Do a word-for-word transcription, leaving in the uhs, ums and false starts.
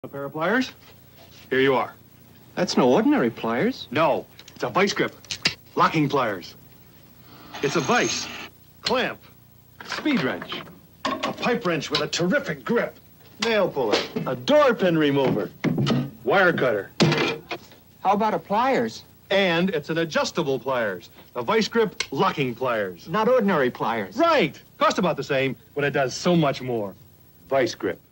pair of pliers? Here you are. That's no ordinary pliers. No, it's a Vise Grip. Locking pliers. It's a vise, clamp, speed wrench, a pipe wrench with a terrific grip, nail puller, a door pin remover, wire cutter. How about a pliers? And it's an adjustable pliers. A Vise Grip locking pliers. Not ordinary pliers. Right. Cost about the same, but it does so much more. Vise Grip.